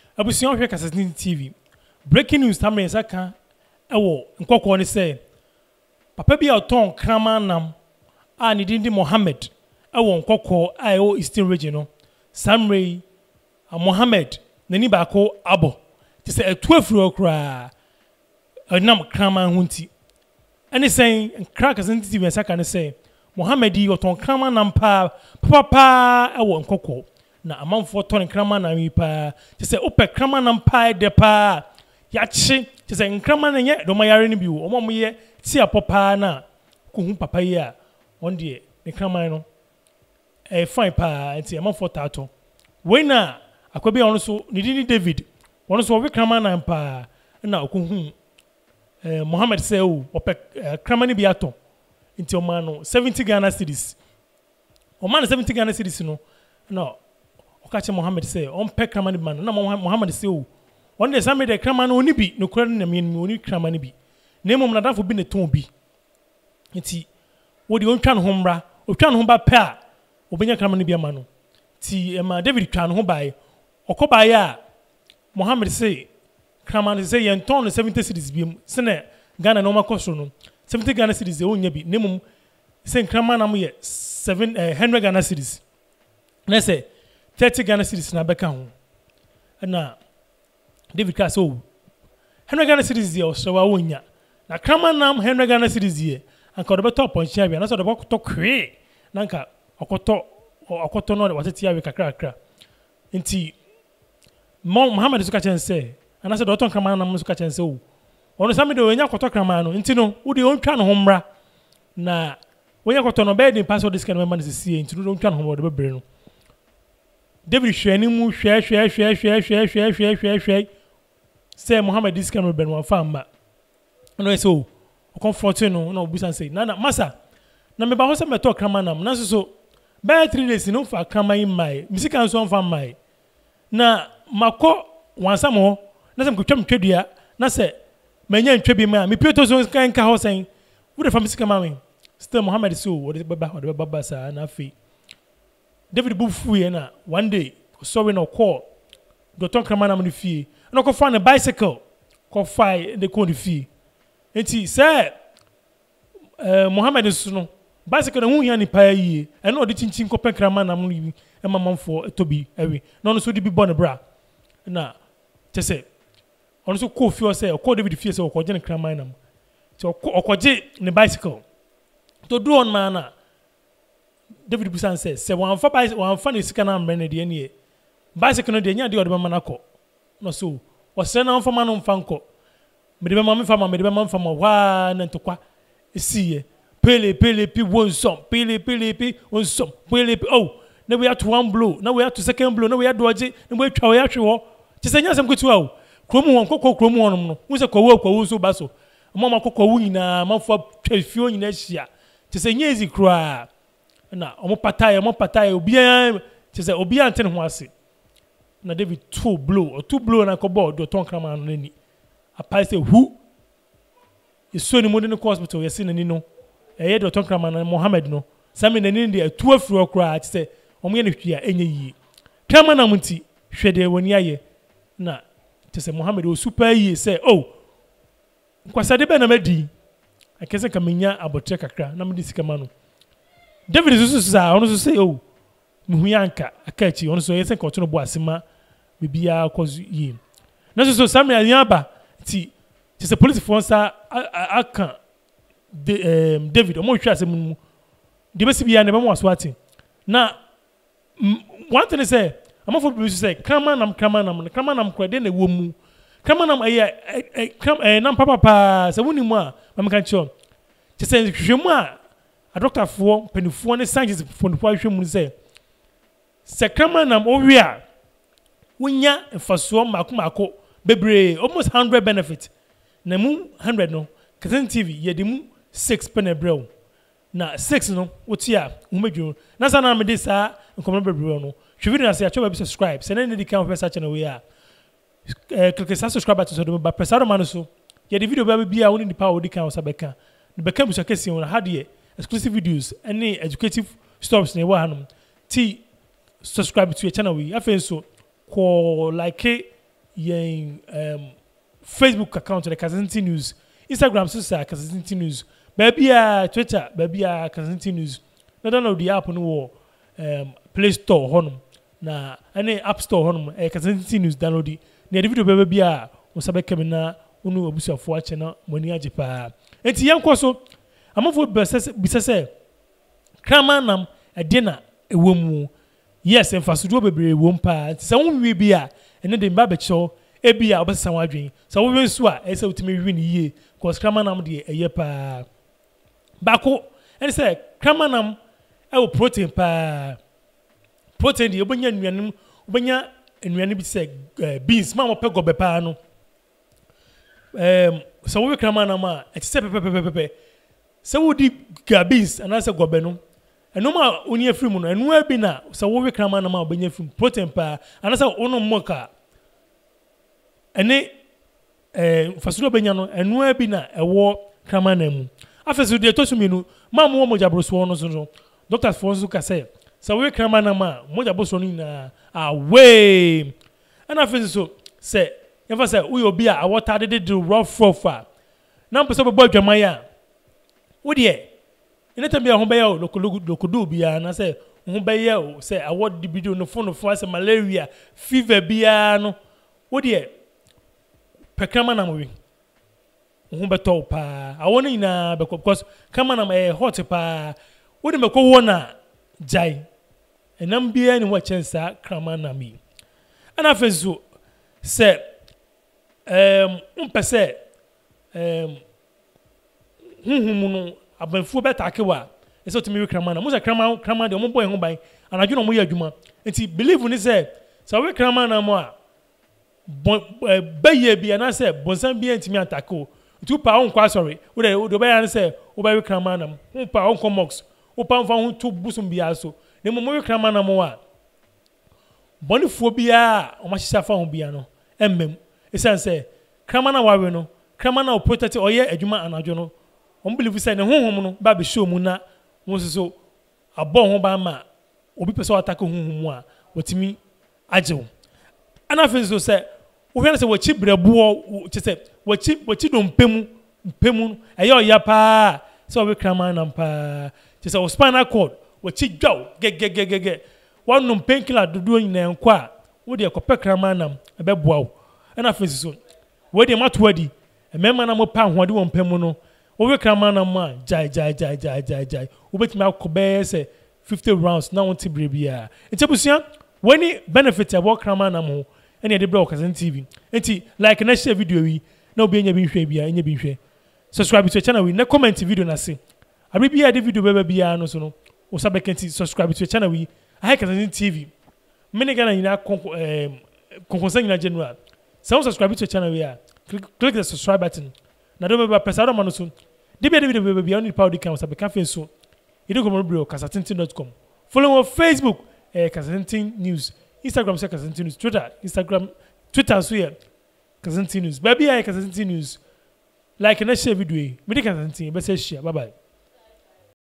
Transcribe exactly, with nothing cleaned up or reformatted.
Abusian hwe Kasatintin T V. Breaking news tamre saka ewo Nkawkaw ne say papa bi oton kraman nam a ne din di Mohammed ewo Nkawkaw a ewo Eastern region no. Samrei a Mohammed nani baako abo. Ti say etu afuro kra enam kraman hunti. Ene say Nkra Kasatintin T V saka ne say Mohammed yi oton kraman nam pa papa pa ewo Nkawkaw. Na amanfo ton kraman nam yi pa. Ti say ope kraman nam pa de pa. Yachi ti say nkraman na nye do mayare ni bi wo omo mo ye ti apopa na ko hu papa yi a on de ne kraman no eh fine pa nti amanfo tato we na akwabi on so ni di David on so we kraman na pa na ko hu eh Mohammed say o ope kraman bi ato nti o man no seventy Ghana cedis o man seventy Ghana cedis no no o ka che Mohammed say on pe kraman bi man na Mohammed say o on the same day kraman oni bi no kura na me oni kraman bi na emom na dafo bi ne ton bi nti wo di on twa no homra o twa no ho ba pe a obenya kraman bi ama no ti ema David twa no ho bae okobae a Mohammed say kraman say yen ton no seventy cedis bi se na Ghana no makoso no seventy Ghana cedis e onya bi na emom se kraman na mo ye seven one hundred Ghana cedis na say thirty Ghana cedis na beka ho na David ka so one hundred Ghana cedis ye o so wa wonya na kraman nam one hundred Ghana cedis ye anka do beto ponchia bia na so do beto kwe na anka okoto okoto no watete ya we kakra kakra nti Mohammed so ka chen say ana so do ton kraman nam so ka chen say o ono sami do wonya koto kraman no nti no wo de ontwa no homra na wonya koto no be din password disk no man sie nti do ontwa no homra do bebre no David hwani mu hwe hwe hwe hwe hwe hwe hwe hwe hwe say Mohammed this camera ben one famba no so o comfort no no busan say na na masa na me ba ho say me talk kraman nam na so so by three days no fa kraman mai misika nso on fa mai na mako wansam ho na say mkotwam twadua na say manya ntwa bi ma me pieto so kan ka ho say wo de fa misika ma me still Mohammed so wo de baba wo de baba sa na fi David bufu ye na one day sorry no call do ton kraman nam no fie no ko find a bicycle ko fai de ko no fie enti say eh Mohammed so no bicycle no hu hia ni pa yi e no de chinchin ko pen kraman nam no bi e mamamfo etobi ewi no no so de bi born bra na te say on so ko fie o say ko David fie say ko je ne kraman nam ti o ko je ne bicycle to do on man na David Busan says, "Say one for bicycle, one funny scan and many the any bicycle no de nya de o de manako no so o se na for man no fanko me de mamma fama me de mamma fama wa na ntokwa esiye pele pele pi one some pele pele pi one some pele pi oh na we have to one blow na we have to second blow na we have doje na we twa we atwe ho ti se nya sem kutu awo kromu won kokko kromu won no wo se kowo kowo so ba so mama kokko wu nyina mafo twafio nyina hia ti se nya ezi kra na omo patai omo patai obian ti say obian ten ho ase na David two blow or two blow na ko ball do ton kraman no ni apai say who iso ni mo de hospital yesi na ni no e ye do ton kraman na Mohammed no sami na ni de two afro kra ti say omo ye na hwia enye yi kraman na munti hwede woni aye na ti say Mohammed o super yi say oh nkwasa de be na madi akese kamenya abotre kakra na medi sika ma no David so sa ono so say oh muhu yanka akachi ono so yesen ko to no bo asema bibia kozu yi na so so Samuel yaba ti ti se police force aka David omo hwa asem mu de besi bia ne be mo aswati na one thing say amafo bi say kraman nam kraman nam kraman nam kwa de na wo mu kraman nam ayi kram eh nam papa pa se woni mu a mamka ncho ti se hwemu a a doctor for penifo ne scientist for no hwemu mu say se kraman nam owi a wonya mfaso mako mako bebre almost one hundred benefit na mu one hundred no Kasatintin T V ye de mu six penebrel na six no woti a humedwo na sa na me de sa nkomo bebre no hwe video na se acho ba subscribe se na ne di kan for search channel we a eh click sa subscribe button so do ba press out man so ye de video ba bia woni di power di kan so beka ne beka bu so kesi won ha de exclusive videos any educative stories na we hanom ti subscribe to your channel we afen so ko like yen um Facebook account the Kasatintin News, Instagram so say Kasatintin News, baby a Twitter baby a Kasatintin News. Na download the app no wo um Play Store honum na any App Store honum e Kasatintin News download di na video baby a wo sabe kemina unu obusuafo ache na moni age pa enti yenko so amofo bisa se krama nam ade na ewo mu yes emfasudo bebre ewo mpa enti se wonwi bi a ene de mba becho e bi a obesa wadwen se wo wensu a e se utime wi ni yie cause krama nam de eye pa bako enti se krama nam e wo protein pa protein de obanya nuanum obanya nuanum bi se beans ma mo pe gobe pa no um so we krama na ma e se pepe pepe pepe so we di gabins and as gobe no eno ma oni afiri mu no eno abi na so we krama na ma obanya afiri protein pa and as ono moka ene eh fasulo benya no eno abi na ewo krama na mu afeso de to suminu ma mo mo jabroso no so doctors for so ka say so we krama na ma mo jabroso no na away and afeso say never say we obi a water did do rough rough na mpo so be adwaman ya wo de ene tambia ho be ya lokodo bia na say ho be ya o say award di video no phone for say malaria fever bia no wo de pekrama na mo wi ho be to pa awon ina be because kama na e hot pa wo de me ko wona jai enam bia ni wa chensa krama na mi ana fezu say um umpese um huhumu no abanfu betake wa eso timi krama na mo se krama krama de mo boy ho ban anadwo no mo ya adwuma enti believe ni say so we krama na mo a baye bia na say bonsan bia ntimi atake tu pa on kwa sorry we de do bia na say wo ba we krama na mo pa on comox wo pa mfa ho to busum bia so ne mo mo we krama na mo a bonifuo bia o ma hisa fa ho bia no emmem esan say krama na wawe no krama na o protect oye adwuma anadwo no on believe say ne honhom no ba be show mu na won so abon ho ba ma obi pese attack honhom mu a wotimi ajew ana fe so say wo hwe na say wachi brabuo che say wachi wachi do mpemu mpemu eye oya pa say we krama na pa che say o spinal cord wachi dwaw gegegegege one no painkiller dodo nyina enko a wo de ekopɛ krama na ebe boawo ana fe so we de matwadi emema na mo pa hoade won pemu no wo we krama na ma jai jai jai jai jai jai wo betimi akobe se fifty rounds na won ti brebia enti busia wani benefit about krama na mo ene de bro Kasatintin T V enti like na share video wi na obi enya bi hwe bia enya bi hwe subscribe to the channel wi na comment video na se abi bia de video beba bia no so no wo sabe kenti subscribe to the channel wi I Kasatintin T V mene gana nyina konko eh konkonsa nyina general so subscribe to the channel wi a click, click the subscribe button na do beba pesa do mano so de bia de video beba bia oni power di kan sabe kan fe so ido ko mo bro kasatintin dot com follow on Facebook eh Kasatintin News Instagram say Kasatintin News Twitter Instagram Twitter so here Kasatintin News baby I Kasatintin News like na share video me de Kasatintin be say share bye bye.